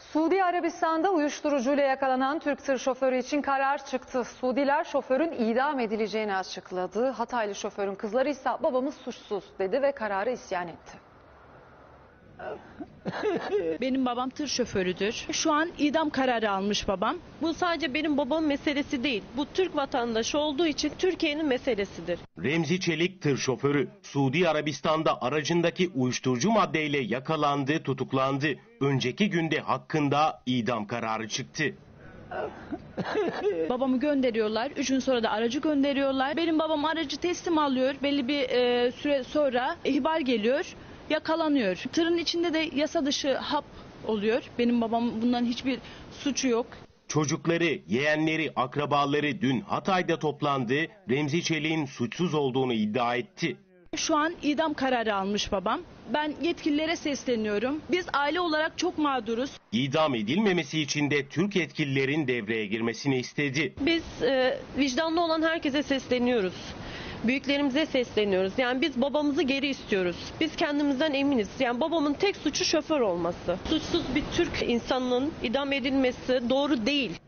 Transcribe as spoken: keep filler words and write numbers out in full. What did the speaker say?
Suudi Arabistan'da uyuşturucuyla yakalanan Türk tır şoförü için karar çıktı. Suudiler şoförün idam edileceğini açıkladı. Hataylı şoförün kızları ise babamız suçsuz dedi ve kararı isyan etti. Benim babam tır şoförüdür. Şu an idam kararı almış babam. Bu sadece benim babamın meselesi değil. Bu Türk vatandaşı olduğu için Türkiye'nin meselesidir. Remzi Çelik tır şoförü Suudi Arabistan'da aracındaki uyuşturucu maddeyle yakalandı, tutuklandı. Önceki günde hakkında idam kararı çıktı. Babamı gönderiyorlar. Üç gün sonra da aracı gönderiyorlar. Benim babam aracı teslim alıyor. Belli bir e, süre sonra ihbar geliyor. Yakalanıyor. Tırın içinde de yasa dışı hap oluyor. Benim babam bundan hiçbir suçu yok. Çocukları, yeğenleri, akrabaları dün Hatay'da toplandı. Remzi Çelik'in suçsuz olduğunu iddia etti. Şu an idam kararı almış babam. Ben yetkililere sesleniyorum. Biz aile olarak çok mağduruz. İdam edilmemesi için de Türk yetkililerin devreye girmesini istedi. Biz e, vicdanlı olan herkese sesleniyoruz. Büyüklerimize sesleniyoruz. Yani biz babamızı geri istiyoruz. Biz kendimizden eminiz. Yani babamın tek suçu şoför olması. Suçsuz bir Türk insanının idam edilmesi doğru değil.